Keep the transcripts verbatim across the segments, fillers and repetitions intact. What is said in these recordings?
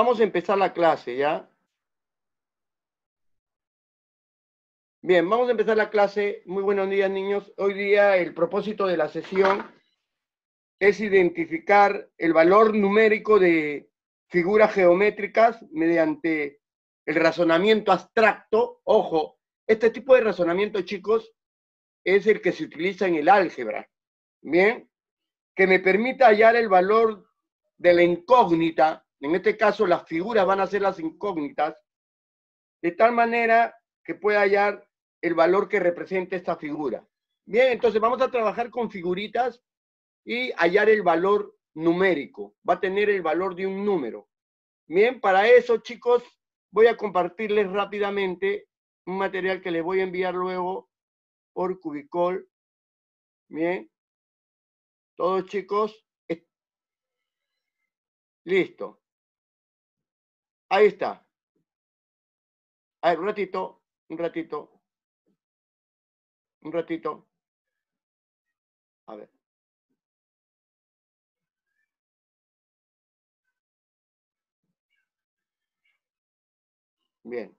Vamos a empezar la clase, ¿ya? Bien, vamos a empezar la clase. Muy buenos días, niños. Hoy día el propósito de la sesión es identificar el valor numérico de figuras geométricas mediante el razonamiento abstracto. Ojo, este tipo de razonamiento, chicos, es el que se utiliza en el álgebra. Bien, que me permita hallar el valor de la incógnita. En este caso, las figuras van a ser las incógnitas, de tal manera que pueda hallar el valor que representa esta figura. Bien, entonces vamos a trabajar con figuritas y hallar el valor numérico. Va a tener el valor de un número. Bien, para eso, chicos, voy a compartirles rápidamente un material que les voy a enviar luego por Cubicol. Bien. Todos, chicos. Listo. Ahí está. A ver, un ratito, un ratito. Un ratito. A ver. Bien.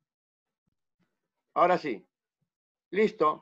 Ahora sí. Listo.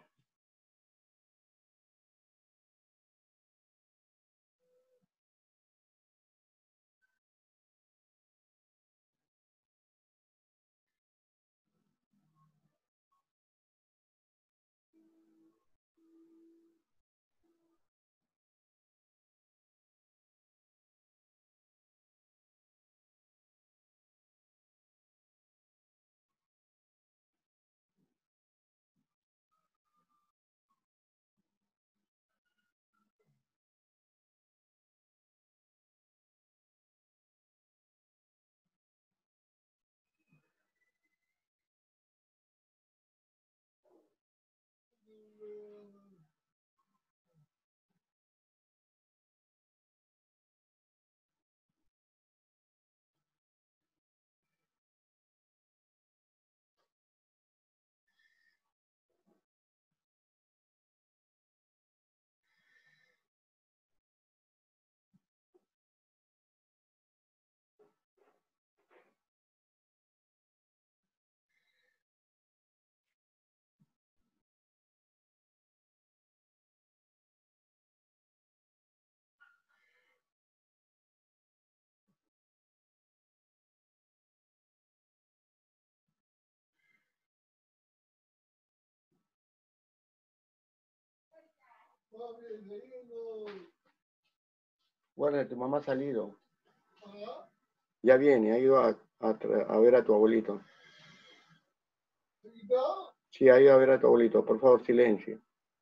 Bueno, tu mamá ha salido. Ya viene, ha ido a, a, a ver a tu abuelito. Sí, ha ido a ver a tu abuelito. Por favor, silencio.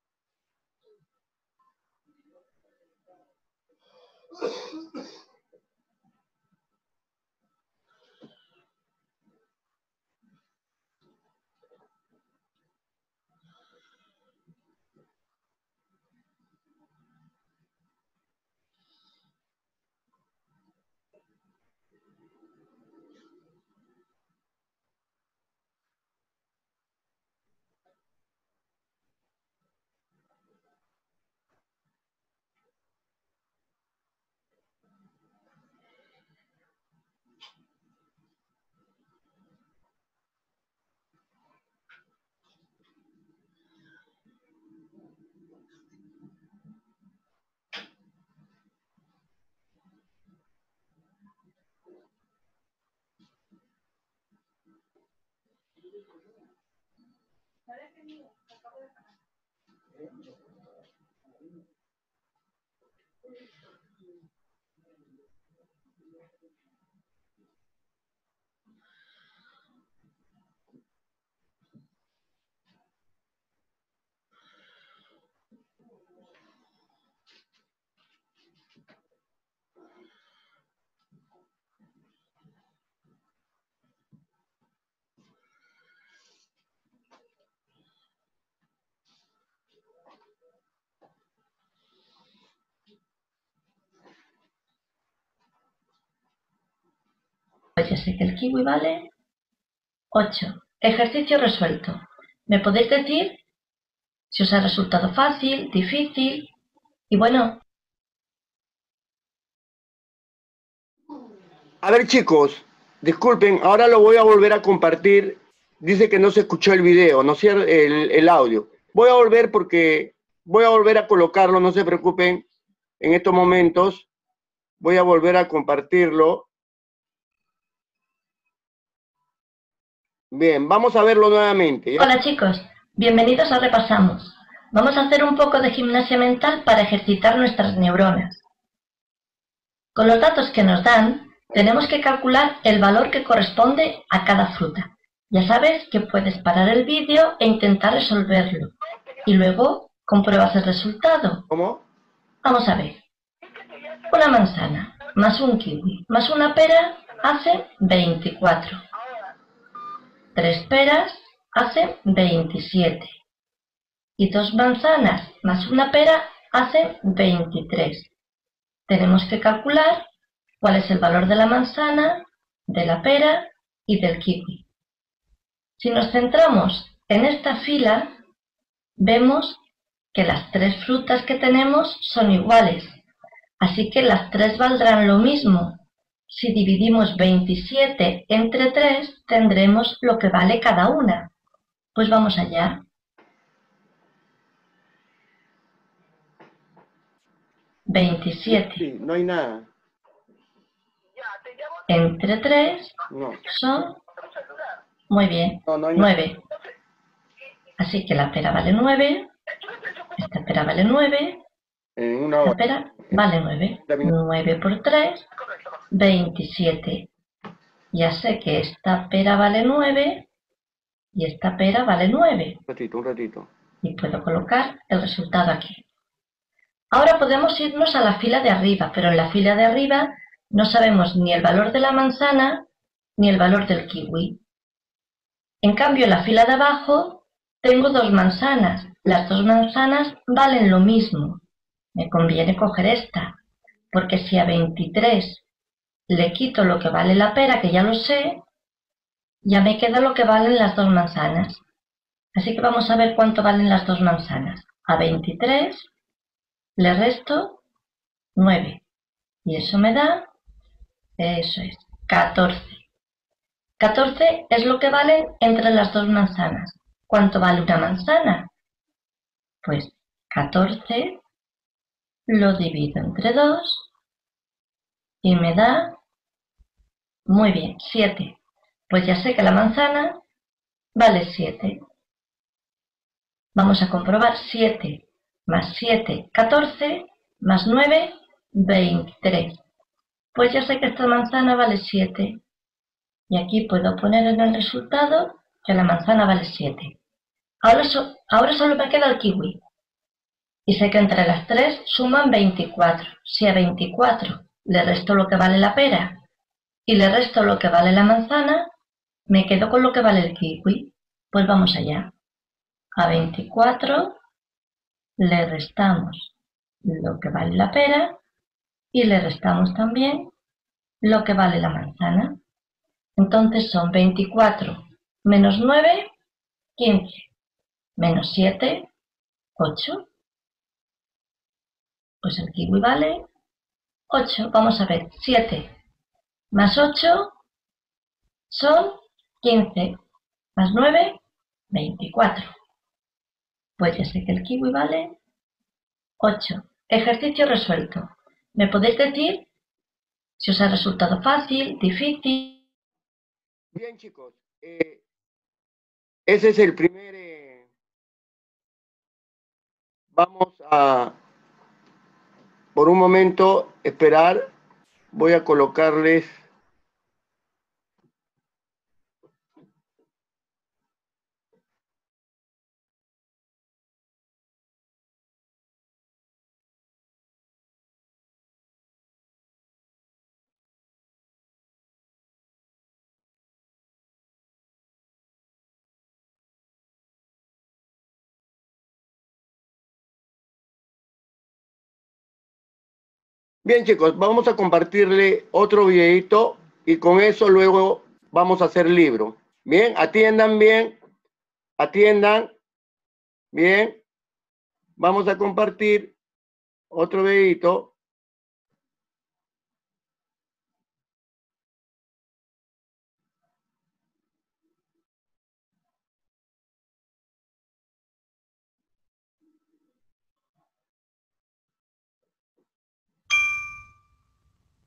Pues ya sé que el kiwi vale ocho. Ejercicio resuelto. ¿Me podéis decir si os ha resultado fácil, difícil? Y bueno, A ver, chicos, disculpen, ahora lo voy a volver a compartir. Dice que no se escuchó el video, no sé, el, el audio. Voy a volver porque voy a volver a colocarlo, no se preocupen. En estos momentos voy a volver a compartirlo. Bien, vamos a verlo nuevamente, ¿ya? Hola chicos, bienvenidos a Repasamos. Vamos a hacer un poco de gimnasia mental para ejercitar nuestras neuronas. Con los datos que nos dan, tenemos que calcular el valor que corresponde a cada fruta. Ya sabes que puedes parar el vídeo e intentar resolverlo. Y luego compruebas el resultado. ¿Cómo? Vamos a ver. Una manzana más un kiwi más una pera hace veinticuatro. Tres peras hacen veintisiete. Y dos manzanas más una pera hacen veintitrés. Tenemos que calcular cuál es el valor de la manzana, de la pera y del kiwi. Si nos centramos en esta fila, vemos que las tres frutas que tenemos son iguales. Así que las tres valdrán lo mismo. Si dividimos veintisiete entre tres, tendremos lo que vale cada una. Pues vamos allá. veintisiete. Sí, no hay nada. Entre tres No. son, muy bien, No, no hay nueve. Así que la pera vale nueve, esta pera vale nueve, En una esta hora. pera vale nueve. nueve por tres, veintisiete. Ya sé que esta pera vale nueve y esta pera vale nueve. Un ratito, un ratito. Y puedo colocar el resultado aquí. Ahora podemos irnos a la fila de arriba, pero en la fila de arriba no sabemos ni el valor de la manzana ni el valor del kiwi. En cambio, en la fila de abajo tengo dos manzanas. Las dos manzanas valen lo mismo. Me conviene coger esta, porque si a veintitrés le quito lo que vale la pera, que ya lo sé, ya me queda lo que valen las dos manzanas. Así que vamos a ver cuánto valen las dos manzanas. A veintitrés le resto nueve. Y eso me da, eso es, catorce. catorce es lo que valen entre las dos manzanas. ¿Cuánto vale una manzana? Pues catorce lo divido entre dos y me da, muy bien, siete. Pues ya sé que la manzana vale siete. Vamos a comprobar siete más siete, catorce, más nueve, veintitrés. Pues ya sé que esta manzana vale siete. Y aquí puedo poner en el resultado que la manzana vale siete. Ahora, so, ahora solo me queda el kiwi. Y sé que entre las tres suman veinticuatro. Si a veinticuatro le resto lo que vale la pera y le resto lo que vale la manzana, me quedo con lo que vale el kiwi. Pues vamos allá. A veinticuatro le restamos lo que vale la pera y le restamos también lo que vale la manzana. Entonces son veinticuatro menos nueve, quince, menos siete, ocho. Pues el kiwi vale ocho. Vamos a ver, siete más ocho son quince, más nueve, veinticuatro. Pues ya sé que el kiwi vale ocho. Ejercicio resuelto. ¿Me podéis decir si os ha resultado fácil, difícil? Bien, chicos. Eh, ese es el primer... Eh, vamos a, por un momento, esperar. Voy a colocarles... Bien, chicos, vamos a compartirle otro videito y con eso luego vamos a hacer libro. Bien, atiendan bien, atiendan bien. Vamos a compartir otro videito.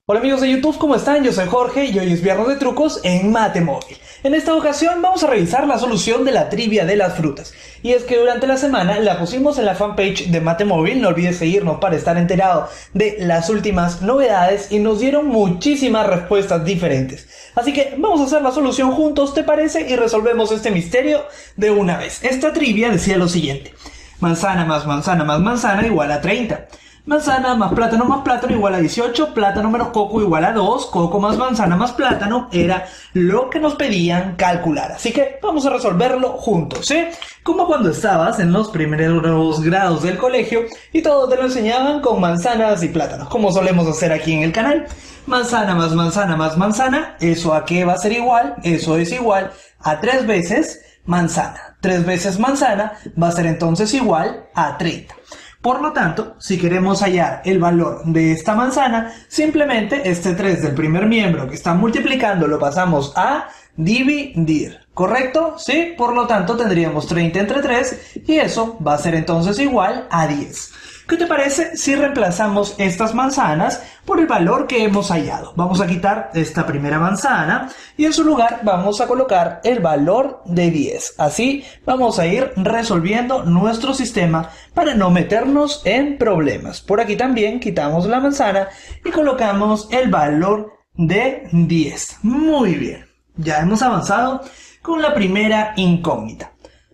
Hola amigos de YouTube, ¿cómo están? Yo soy Jorge y hoy es viernes de trucos en Mate Móvil. En esta ocasión vamos a revisar la solución de la trivia de las frutas. Y es que durante la semana la pusimos en la fanpage de Mate Móvil, no olvides seguirnos para estar enterado de las últimas novedades y nos dieron muchísimas respuestas diferentes. Así que vamos a hacer la solución juntos, ¿te parece? Y resolvemos este misterio de una vez. Esta trivia decía lo siguiente: manzana más manzana más manzana igual a treinta. Manzana más plátano más plátano igual a dieciocho, plátano menos coco igual a dos, coco más manzana más plátano era lo que nos pedían calcular. Así que vamos a resolverlo juntos, ¿eh? Como cuando estabas en los primeros grados del colegio y todo te lo enseñaban con manzanas y plátanos, como solemos hacer aquí en el canal. Manzana más manzana más manzana, ¿eso a qué va a ser igual? Eso es igual a tres veces manzana. tres veces manzana va a ser entonces igual a treinta. Por lo tanto, si queremos hallar el valor de esta manzana, simplemente este tres del primer miembro que está multiplicando lo pasamos a dividir, ¿correcto? Sí, por lo tanto tendríamos treinta entre tres y eso va a ser entonces igual a diez. ¿Qué te parece si reemplazamos estas manzanas por el valor que hemos hallado? Vamos a quitar esta primera manzana y en su lugar vamos a colocar el valor de diez. Así vamos a ir resolviendo nuestro sistema para no meternos en problemas. Por aquí también quitamos la manzana y colocamos el valor de diez. Muy bien, ya hemos avanzado con la primera incógnita.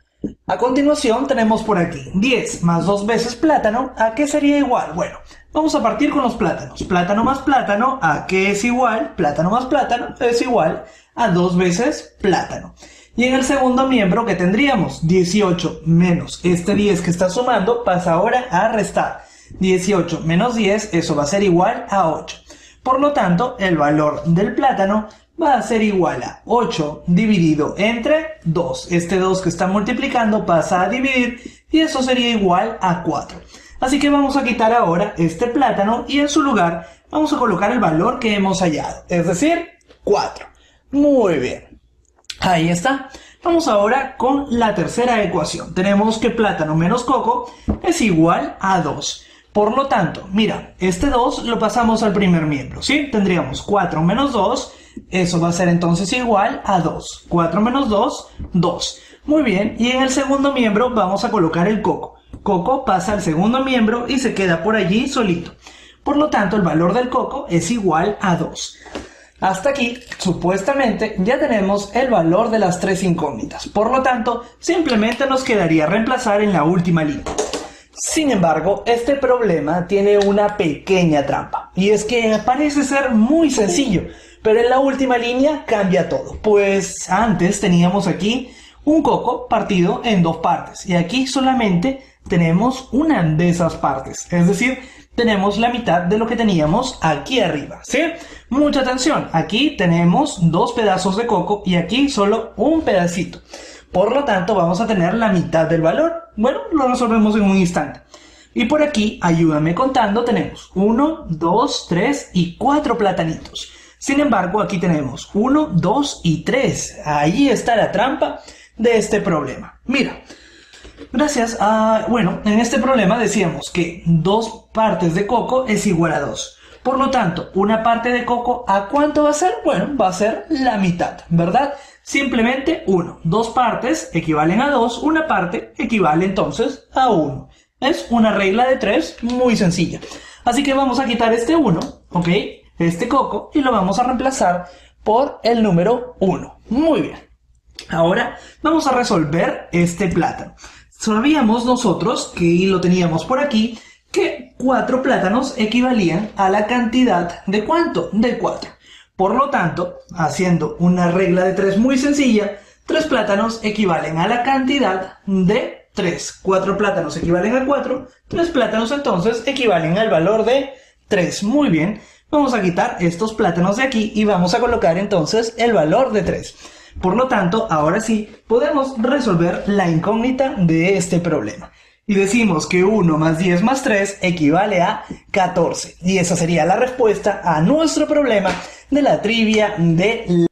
A continuación tenemos por aquí diez más dos veces plátano, ¿a qué sería igual? Bueno, vamos a partir con los plátanos. Plátano más plátano, ¿a qué es igual? Plátano más plátano es igual a dos veces plátano. Y en el segundo miembro, ¿qué tendríamos? dieciocho menos este diez que está sumando pasa ahora a restar. dieciocho menos diez, eso va a ser igual a ocho. Por lo tanto, el valor del plátano va a ser igual a ocho dividido entre dos. Este dos que está multiplicando pasa a dividir y eso sería igual a cuatro. Así que vamos a quitar ahora este plátano y en su lugar vamos a colocar el valor que hemos hallado, es decir, cuatro. Muy bien, ahí está. Vamos ahora con la tercera ecuación. Tenemos que plátano menos coco es igual a dos. Por lo tanto, mira, este dos lo pasamos al primer miembro, ¿sí? Tendríamos cuatro menos dos, eso va a ser entonces igual a dos. cuatro menos dos, dos. Muy bien, y en el segundo miembro vamos a colocar el coco. Coco pasa al segundo miembro y se queda por allí solito. Por lo tanto, el valor del coco es igual a dos. Hasta aquí, supuestamente, ya tenemos el valor de las tres incógnitas. Por lo tanto, simplemente nos quedaría reemplazar en la última línea. Sin embargo, este problema tiene una pequeña trampa, y es que parece ser muy sencillo, pero en la última línea cambia todo, pues antes teníamos aquí un coco partido en dos partes, y aquí solamente tenemos una de esas partes, es decir, tenemos la mitad de lo que teníamos aquí arriba, ¿sí? Mucha atención, aquí tenemos dos pedazos de coco y aquí solo un pedacito. Por lo tanto, vamos a tener la mitad del valor. Bueno, lo resolvemos en un instante. Y por aquí, ayúdame contando, tenemos uno, dos, tres y cuatro platanitos. Sin embargo, aquí tenemos uno, dos y tres. Ahí está la trampa de este problema. Mira, gracias a... Bueno, en este problema decíamos que dos partes de coco es igual a dos. Por lo tanto, una parte de coco, ¿a cuánto va a ser? Bueno, va a ser la mitad, ¿verdad? Simplemente uno. Dos partes equivalen a dos, una parte equivale entonces a uno. Es una regla de tres muy sencilla. Así que vamos a quitar este uno, ¿ok? Este coco, y lo vamos a reemplazar por el número uno. Muy bien. Ahora vamos a resolver este plátano. Sabíamos nosotros, que lo teníamos por aquí, que cuatro plátanos equivalían a la cantidad de ¿cuánto? De cuatro. Por lo tanto, haciendo una regla de tres muy sencilla, tres plátanos equivalen a la cantidad de tres. cuatro plátanos equivalen a cuatro, tres plátanos entonces equivalen al valor de tres. Muy bien, vamos a quitar estos plátanos de aquí y vamos a colocar entonces el valor de tres. Por lo tanto, ahora sí, podemos resolver la incógnita de este problema. Y decimos que uno más diez más tres equivale a catorce. Y esa sería la respuesta a nuestro problema de la trivia de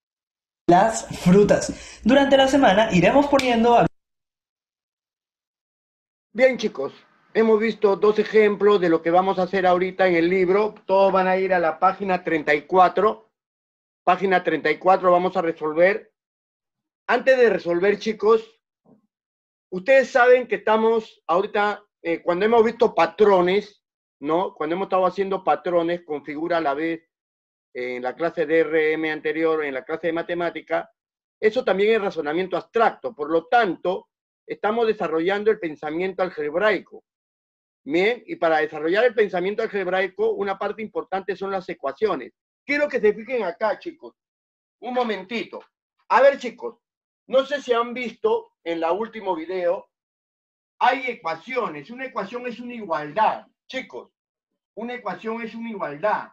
las frutas. Durante la semana iremos poniendo... Bien, chicos, hemos visto dos ejemplos de lo que vamos a hacer ahorita en el libro. Todos van a ir a la página treinta y cuatro. Página treinta y cuatro vamos a resolver. Antes de resolver, chicos, ustedes saben que estamos ahorita, eh, cuando hemos visto patrones, ¿no? Cuando hemos estado haciendo patrones con figura a la vez, eh, en la clase de R M anterior, en la clase de matemática, eso también es razonamiento abstracto. Por lo tanto, estamos desarrollando el pensamiento algebraico. Bien, y para desarrollar el pensamiento algebraico, una parte importante son las ecuaciones. Quiero que se fijen acá, chicos. Un momentito. A ver, chicos, no sé si han visto en el último video, hay ecuaciones. Una ecuación es una igualdad, chicos. Una ecuación es una igualdad,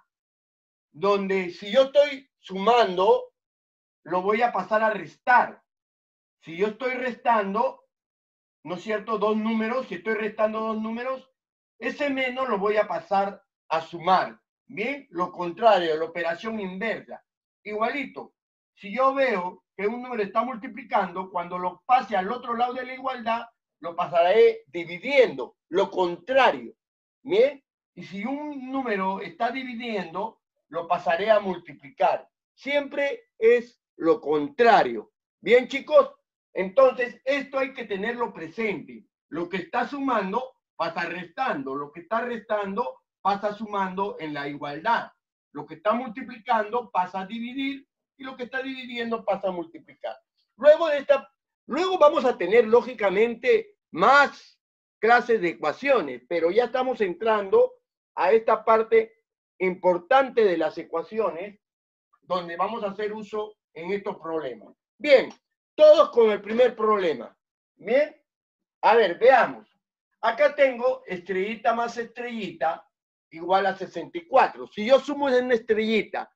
donde si yo estoy sumando, lo voy a pasar a restar. Si yo estoy restando, ¿no es cierto? Dos números, si estoy restando dos números, ese menos lo voy a pasar a sumar. Bien, lo contrario, la operación inversa. Igualito, si yo veo que un número está multiplicando, cuando lo pase al otro lado de la igualdad, lo pasaré dividiendo, lo contrario. Bien, y si un número está dividiendo, lo pasaré a multiplicar. Siempre es lo contrario. Bien, chicos, entonces esto hay que tenerlo presente. Lo que está sumando pasa restando, lo que está restando pasa sumando en la igualdad, lo que está multiplicando pasa a dividir y lo que está dividiendo pasa a multiplicar. Luego de esta, luego vamos a tener lógicamente más clases de ecuaciones, pero ya estamos entrando a esta parte importante de las ecuaciones donde vamos a hacer uso en estos problemas. Bien, todos con el primer problema. Bien, a ver, veamos. Acá tengo estrellita más estrellita igual a sesenta y cuatro. Si yo sumo una estrellita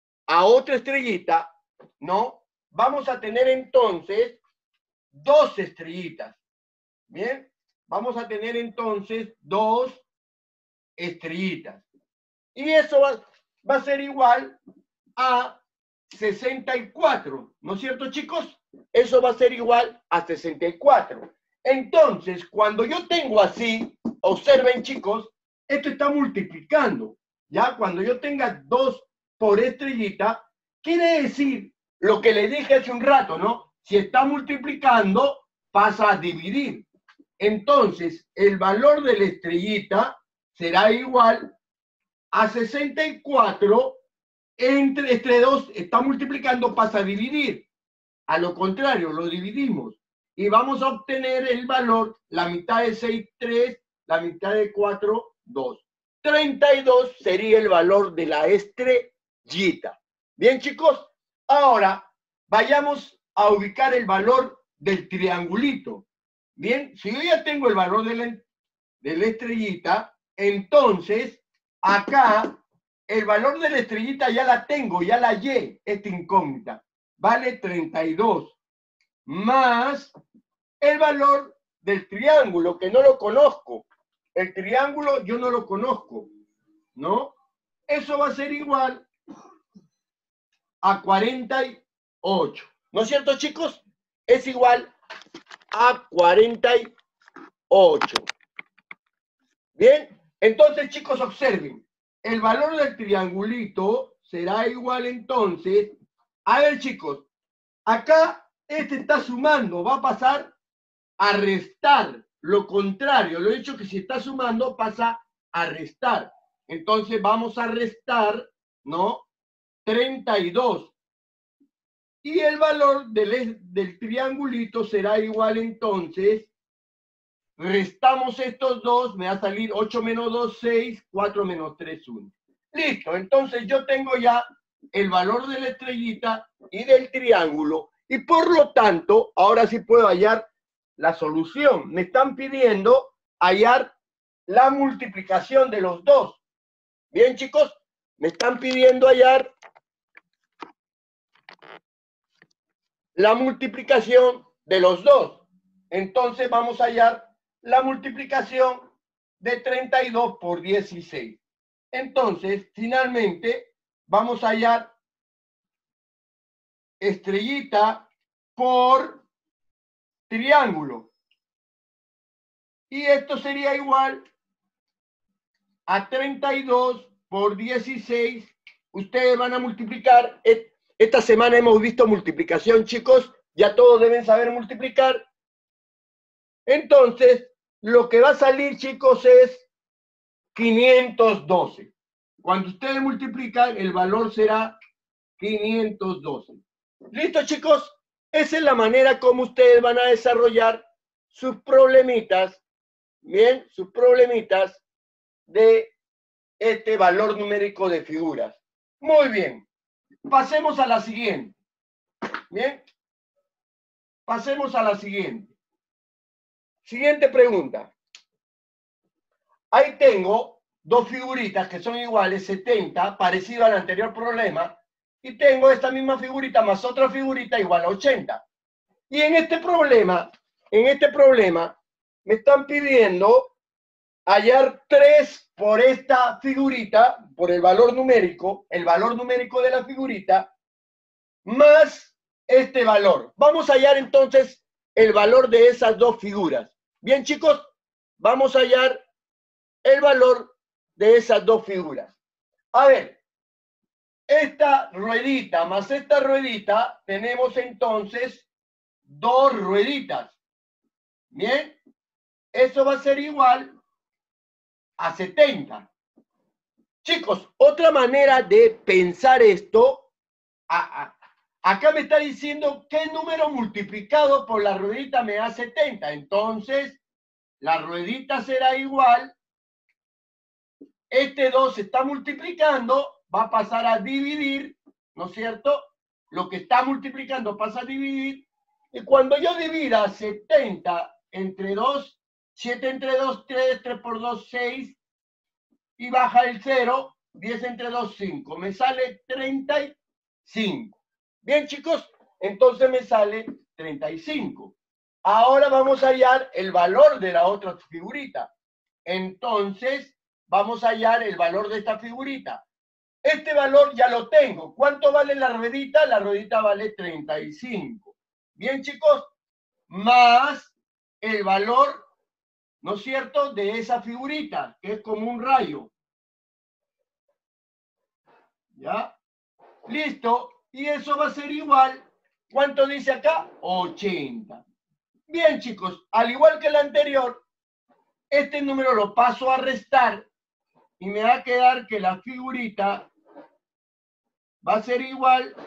a otra estrellita, ¿no? Vamos a tener entonces dos estrellitas. Bien, vamos a tener entonces dos estrellitas. Y eso va, va a ser igual a sesenta y cuatro, ¿no es cierto, chicos? Eso va a ser igual a sesenta y cuatro. Entonces, cuando yo tengo así, observen, chicos, esto está multiplicando. Ya, cuando yo tenga dos por estrellita, quiere decir lo que le dije hace un rato, ¿no? Si está multiplicando, pasa a dividir. Entonces, el valor de la estrellita será igual a sesenta y cuatro entre, entre dos, está multiplicando, pasa a dividir. A lo contrario, lo dividimos. Y vamos a obtener el valor, la mitad de seis, tres, la mitad de cuatro, dos. treinta y dos sería el valor de la estrellita. Bien, chicos, ahora vayamos a ubicar el valor del triangulito. Bien, si yo ya tengo el valor de la, de la estrellita, entonces acá el valor de la estrellita ya la tengo, ya la hallé, esta incógnita. Vale treinta y dos. Más el valor del triángulo, que no lo conozco. El triángulo yo no lo conozco, ¿no? Eso va a ser igual a cuarenta y ocho. ¿No es cierto, chicos? Es igual a cuarenta y ocho. Bien, entonces, chicos, observen. El valor del triangulito será igual entonces. A ver, chicos, acá este está sumando, va a pasar a restar. Lo contrario, lo he dicho que si está sumando pasa a restar. Entonces vamos a restar, ¿no? treinta y dos. Y el valor del, del triangulito será igual entonces, restamos estos dos, me va a salir ocho menos dos, seis, cuatro menos tres, uno. Listo, entonces yo tengo ya el valor de la estrellita y del triángulo, y por lo tanto, ahora sí puedo hallar la solución. Me están pidiendo hallar la multiplicación de los dos. Bien, chicos, me están pidiendo hallar la multiplicación de los dos. Entonces vamos a hallar la multiplicación de treinta y dos por dieciséis. Entonces, finalmente, vamos a hallar estrellita por triángulo. Y esto sería igual a treinta y dos por dieciséis. Ustedes van a multiplicar. Esta semana hemos visto multiplicación, chicos. Ya todos deben saber multiplicar. Entonces, lo que va a salir, chicos, es quinientos doce. Cuando ustedes multiplican, el valor será quinientos doce. ¿Listo, chicos? Esa es la manera como ustedes van a desarrollar sus problemitas, bien, sus problemitas de este valor numérico de figuras. Muy bien. Pasemos a la siguiente. Bien. Pasemos a la siguiente. Siguiente pregunta. Ahí tengo dos figuritas que son iguales, setenta, parecido al anterior problema, y tengo esta misma figurita más otra figurita igual a ochenta. Y en este problema, en este problema, me están pidiendo hallar tres por esta figurita, por el valor numérico, el valor numérico de la figurita, más este valor. Vamos a hallar entonces el valor de esas dos figuras. Bien, chicos, vamos a hallar el valor de esas dos figuras. A ver, esta ruedita más esta ruedita, tenemos entonces dos rueditas. Bien, eso va a ser igual a setenta. Chicos, otra manera de pensar esto, a, a, acá me está diciendo qué número multiplicado por la ruedita me da setenta. Entonces, la ruedita será igual, este dos se está multiplicando, va a pasar a dividir, ¿no es cierto? Lo que está multiplicando pasa a dividir, y cuando yo divida setenta entre dos, siete entre dos, tres, tres por dos, seis, y baja el cero, diez entre dos, cinco. Me sale treinta y cinco. Bien, chicos, entonces me sale treinta y cinco. Ahora vamos a hallar el valor de la otra figurita. Entonces, vamos a hallar el valor de esta figurita. Este valor ya lo tengo. ¿Cuánto vale la ruedita? La ruedita vale treinta y cinco. Bien, chicos, más el valor, ¿no es cierto?, de esa figurita, que es como un rayo. ¿Ya? Listo. Y eso va a ser igual, ¿cuánto dice acá? ochenta. Bien, chicos, al igual que el anterior, este número lo paso a restar y me va a quedar que la figurita va a ser igual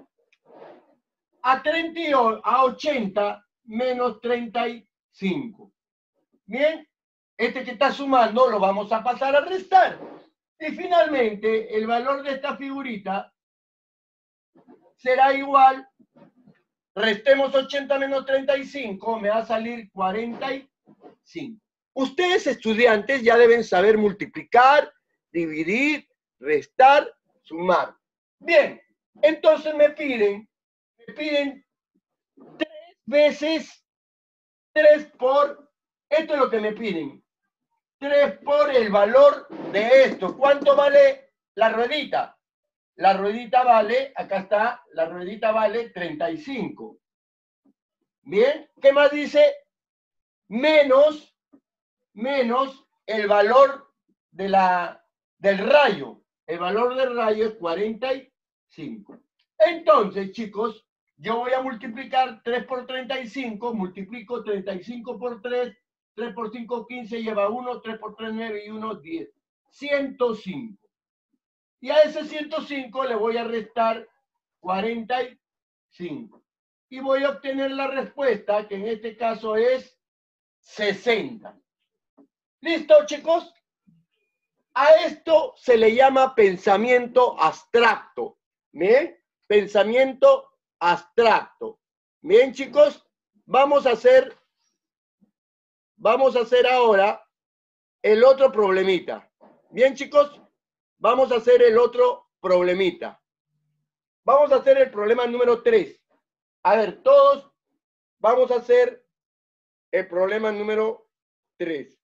a, treinta, a ochenta menos treinta y cinco. Bien, este que está sumando lo vamos a pasar a restar. Y finalmente, el valor de esta figurita será igual, restemos ochenta menos treinta y cinco, me va a salir cuarenta y cinco. Ustedes, estudiantes, ya deben saber multiplicar, dividir, restar, sumar. Bien, entonces me piden, me piden tres veces tres por, esto es lo que me piden, tres por el valor de esto. ¿Cuánto vale la ruedita? La ruedita vale, acá está, la ruedita vale treinta y cinco. Bien, ¿qué más dice? Menos, menos el valor de la, del rayo. El valor del rayo es cuarenta y cinco. Entonces, chicos, yo voy a multiplicar tres por treinta y cinco, multiplico treinta y cinco por tres, tres por cinco, quince, lleva uno, tres por tres, nueve y uno, diez. ciento cinco. Y a ese ciento cinco le voy a restar cuarenta y cinco. Y voy a obtener la respuesta, que en este caso es sesenta. ¿Listo, chicos? A esto se le llama pensamiento abstracto. ¿Bien? Pensamiento abstracto. Bien, chicos, vamos a hacer, vamos a hacer ahora el otro problemita. Bien, chicos, vamos a hacer el otro problemita. Vamos a hacer el problema número tres. A ver, todos vamos a hacer el problema número tres.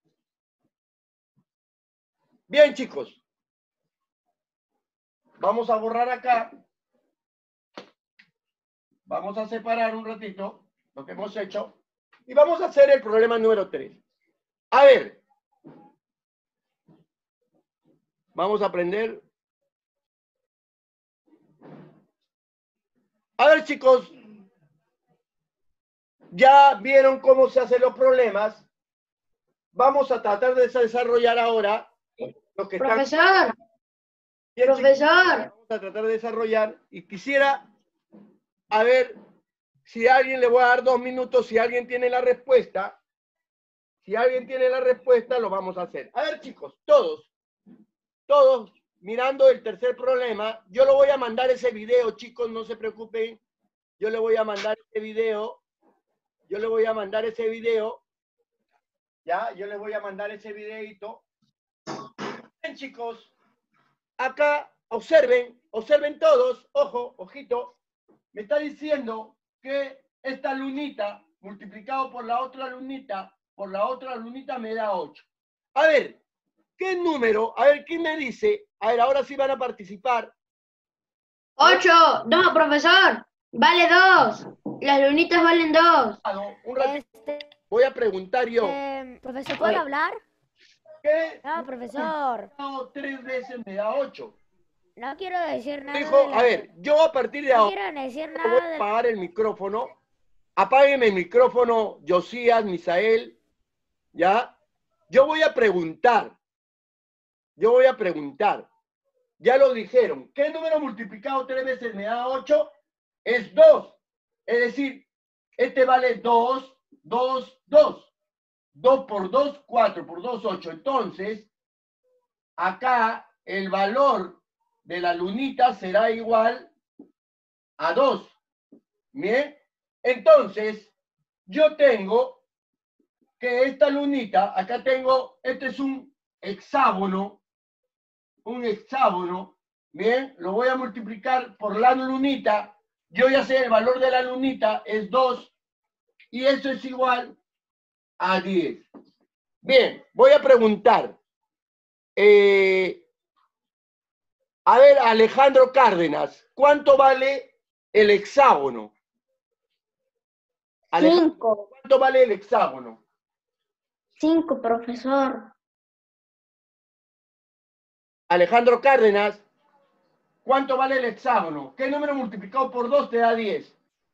Bien, chicos. Vamos a borrar acá. Vamos a separar un ratito lo que hemos hecho. Y vamos a hacer el problema número tres. A ver. Vamos a aprender. A ver, chicos. Ya vieron cómo se hacen los problemas. Vamos a tratar de desarrollar ahora lo que Profesor, están... Bien, profesor. chicos, vamos a tratar de desarrollar y quisiera, a ver, si alguien le voy a dar dos minutos, si alguien tiene la respuesta, si alguien tiene la respuesta, lo vamos a hacer. A ver, chicos, todos, todos, mirando el tercer problema, yo lo voy a mandar ese video, chicos, no se preocupen, yo le voy a mandar ese video, yo le voy a mandar ese video, ya, yo le voy a mandar ese videito. Bien, chicos, acá, observen, observen todos, ojo, ojito, me está diciendo que esta lunita multiplicado por la otra lunita, por la otra lunita me da ocho. A ver, ¿qué número? A ver, ¿quién me dice? A ver, ahora sí van a participar. Ocho. No, profesor. Vale dos. Las lunitas valen dos. Un ratito. Este, Voy a preguntar yo. eh, profesor, ¿puedo hablar? ¿Qué? No, profesor. No, tres veces me da ocho. No quiero decir nada. Dijo, de la- a ver, yo a partir de No ahora quiero decir voy nada a de... apagar el micrófono. Apágueme el micrófono, Josías, Misael, ¿ya? Yo voy a preguntar. Yo voy a preguntar. Ya lo dijeron. ¿Qué número multiplicado tres veces me da ocho? Es dos. Es decir, este vale dos, dos, dos. dos por dos, cuatro por dos, ocho. Entonces, acá el valor de la lunita será igual a dos. Bien. Entonces, yo tengo que esta lunita, acá tengo, este es un hexágono, un hexágono, bien, lo voy a multiplicar por la lunita, yo ya sé el valor de la lunita es dos, y eso es igual a diez. Bien, voy a preguntar, eh, a ver, Alejandro Cárdenas, ¿cuánto vale el hexágono? Alejandro, Cinco. ¿cuánto vale el hexágono? Cinco, profesor. Alejandro Cárdenas, ¿cuánto vale el hexágono? ¿Qué número multiplicado por dos te da diez?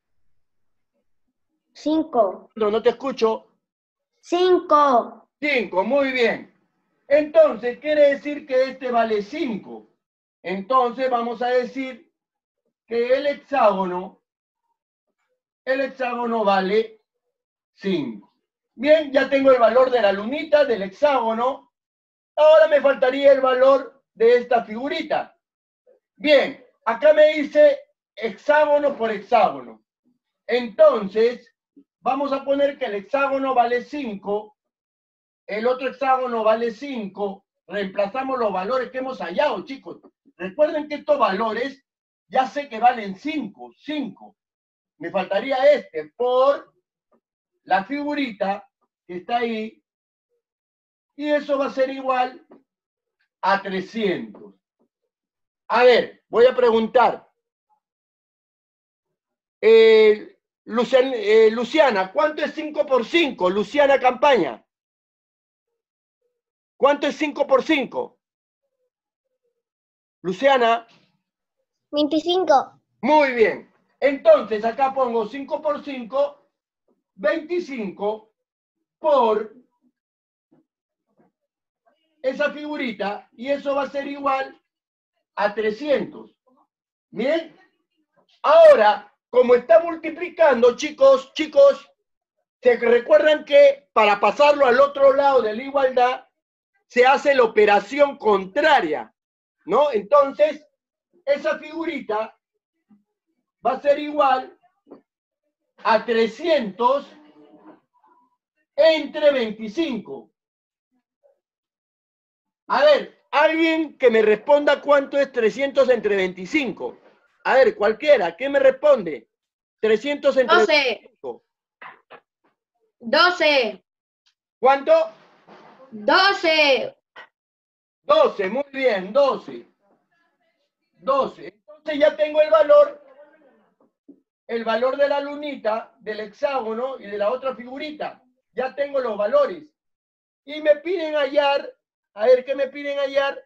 Cinco. No, no te escucho. Cinco. cinco, muy bien. Entonces, quiere decir que este vale cinco. Entonces, vamos a decir que el hexágono, el hexágono vale cinco. Bien, ya tengo el valor de la lunita, del hexágono. Ahora me faltaría el valor de esta figurita. Bien, acá me dice hexágono por hexágono. Entonces, vamos a poner que el hexágono vale cinco, el otro hexágono vale cinco, reemplazamos los valores que hemos hallado, chicos. Recuerden que estos valores ya sé que valen cinco, cinco. Me faltaría este por la figurita que está ahí, y eso va a ser igual a trescientos. A ver, voy a preguntar. Eh, Lucian, eh, Luciana, ¿cuánto es cinco por cinco? Luciana Campaña. ¿Cuánto es cinco por cinco? Luciana. Veinticinco. Muy bien. Entonces, acá pongo cinco por cinco, veinticinco por esa figurita, y eso va a ser igual a trescientos. Bien. Ahora, como está multiplicando, chicos, chicos, se recuerdan que para pasarlo al otro lado de la igualdad, se hace la operación contraria, ¿no? Entonces, esa figurita va a ser igual a trescientos entre veinticinco. A ver, alguien que me responda cuánto es trescientos entre veinticinco. A ver, cualquiera, ¿qué me responde? trescientos entre Doce. veinticinco. Doce. ¿Cuánto? Doce. doce, muy bien, doce. doce. Entonces ya tengo el valor, el valor de la lunita, del hexágono y de la otra figurita. Ya tengo los valores. Y me piden hallar, a ver, ¿qué me piden hallar?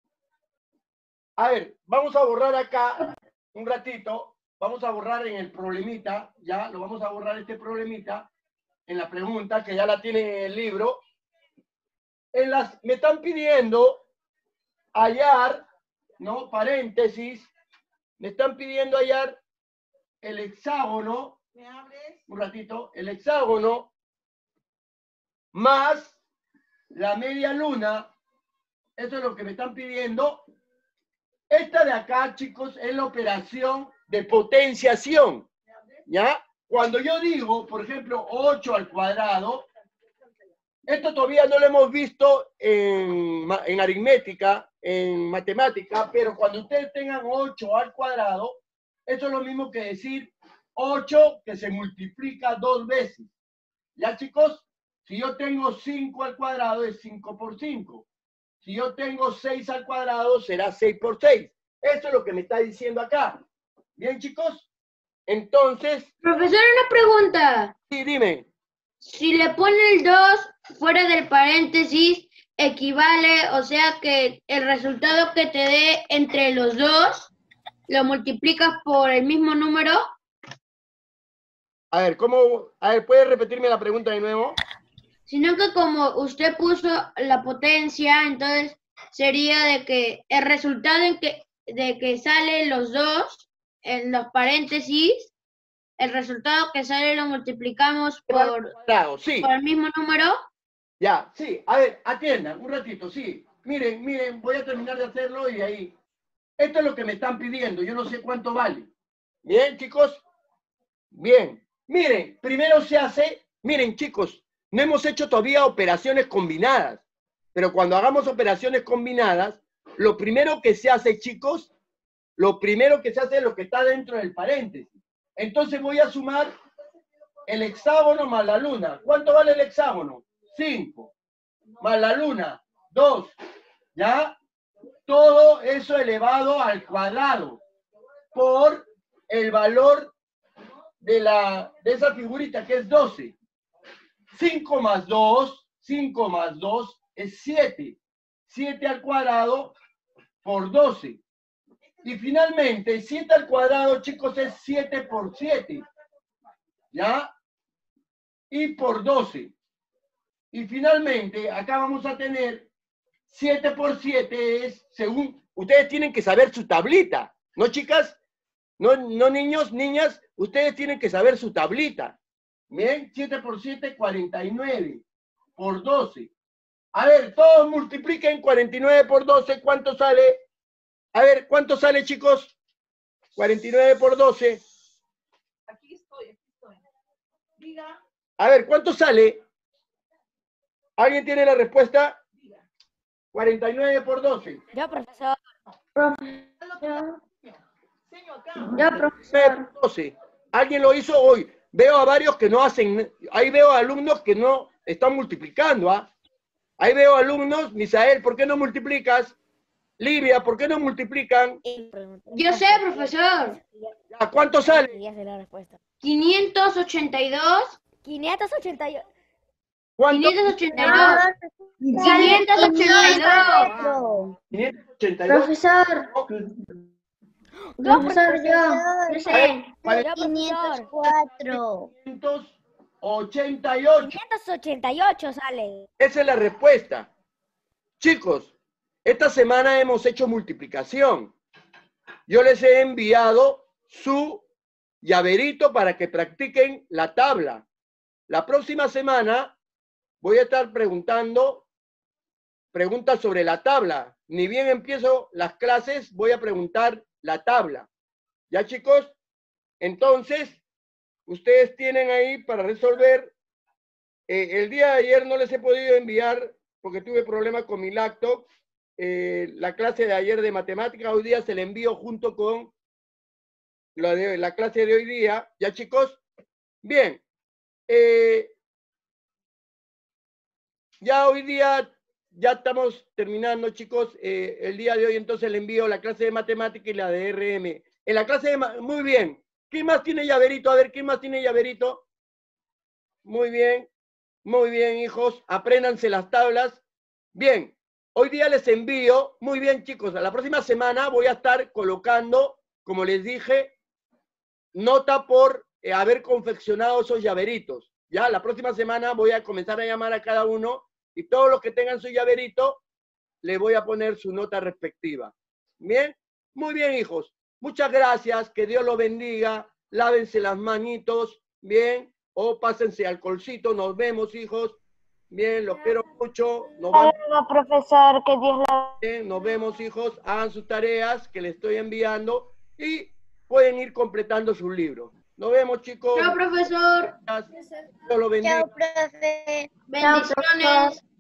A ver, vamos a borrar acá un ratito, vamos a borrar en el problemita, ya, lo vamos a borrar este problemita, en la pregunta, que ya la tienen en el libro. En las, me están pidiendo hallar, ¿no? Paréntesis, me están pidiendo hallar el hexágono, ¿me abres? Un ratito, el hexágono más la media luna, eso es lo que me están pidiendo. Esta de acá, chicos, es la operación de potenciación, ¿ya? Cuando yo digo, por ejemplo, ocho al cuadrado, esto todavía no lo hemos visto en, en aritmética, en matemática, pero cuando ustedes tengan ocho al cuadrado, eso es lo mismo que decir ocho que se multiplica dos veces. ¿Ya, chicos? Si yo tengo cinco al cuadrado, es cinco por cinco. Si yo tengo seis al cuadrado, será seis por seis. Eso es lo que me está diciendo acá. ¿Bien, chicos? Entonces... Profesor, una pregunta. Sí, dime. Si le pone el dos fuera del paréntesis, equivale, o sea que el resultado que te dé entre los dos, lo multiplicas por el mismo número. A ver, ¿cómo? A ver, ¿puedes repetirme la pregunta de nuevo? Sino que como usted puso la potencia, entonces sería de que el resultado en que, de que salen los dos en los paréntesis, el resultado que sale lo multiplicamos por, Claro, sí. por el mismo número. Ya, sí. A ver, atiendan un ratito, sí. Miren, miren, voy a terminar de hacerlo y ahí. Esto es lo que me están pidiendo, yo no sé cuánto vale. ¿Bien, chicos? Bien. Miren, primero se hace, miren, chicos, no hemos hecho todavía operaciones combinadas, pero cuando hagamos operaciones combinadas, lo primero que se hace, chicos, lo primero que se hace es lo que está dentro del paréntesis. Entonces voy a sumar el hexágono más la luna. ¿Cuánto vale el hexágono? cinco. Más la luna, dos. ¿Ya? Todo eso elevado al cuadrado por el valor de, la, de esa figurita, que es doce. cinco más dos, cinco más dos es siete. siete al cuadrado por doce. Y finalmente, siete al cuadrado, chicos, es siete por siete. ¿Ya? Y por doce. Y finalmente, acá vamos a tener siete por siete es, según, ustedes tienen que saber su tablita. ¿No, chicas? No, no niños, niñas, ustedes tienen que saber su tablita. Bien, siete por siete, cuarenta y nueve. Por doce. A ver, todos multipliquen cuarenta y nueve por doce. ¿Cuánto sale? A ver, ¿cuánto sale, chicos? cuarenta y nueve por doce. Aquí estoy, aquí estoy. Diga. A ver, ¿cuánto sale? ¿Alguien tiene la respuesta? cuarenta y nueve por doce. Yo, profesor. Yo, profesor. doce. ¿Alguien lo hizo hoy? Veo a varios que no hacen, ahí veo alumnos que no están multiplicando, ¿ah? Ahí veo alumnos, Misael, ¿por qué no multiplicas? Livia, ¿por qué no multiplican? Yo sé, profesor. ¿A cuánto sale? Ya sé la respuesta. quinientos ochenta y dos. quinientos ochenta y ocho. ¿Cuánto? quinientos ochenta y dos. quinientos ochenta y dos. quinientos ochenta y dos. Profesor. Profesor, yo. No sé. Yo, profesor. cuatro. quinientos ochenta y ocho. quinientos ochenta y ocho sale. Esa es la respuesta. Chicos, esta semana hemos hecho multiplicación. Yo les he enviado su llaverito para que practiquen la tabla. La próxima semana voy a estar preguntando preguntas sobre la tabla. Ni bien empiezo las clases, voy a preguntar la tabla. ¿Ya, chicos? Entonces, ustedes tienen ahí para resolver. Eh, el día de ayer no les he podido enviar porque tuve problemas con mi laptop. Eh, la clase de ayer de matemática, hoy día se la envío junto con la, de, la clase de hoy día. ¿Ya, chicos? Bien. Eh, ya hoy día, ya estamos terminando, chicos. Eh, el día de hoy entonces le envío la clase de matemática y la de R M. En la clase de... Muy bien. ¿Quién más tiene llaverito? A ver, ¿quién más tiene llaverito? Muy bien. Muy bien, hijos, apréndanse las tablas. Bien, hoy día les envío, muy bien, chicos, a la próxima semana voy a estar colocando, como les dije, nota por eh, haber confeccionado esos llaveritos. Ya, la próxima semana voy a comenzar a llamar a cada uno y todos los que tengan su llaverito, le voy a poner su nota respectiva. Bien, muy bien, hijos. Muchas gracias, que Dios los bendiga. Lávense las manitos, bien, o pásense alcoholcito. Nos vemos, hijos. Bien, los quiero mucho. Nos vamos. Hola, profesor, que Dios la... Bien, nos vemos, hijos. Hagan sus tareas que les estoy enviando y pueden ir completando sus libros. Nos vemos, chicos. Chao, profesor. Dios los bendiga. Chao, profe. Bendiciones.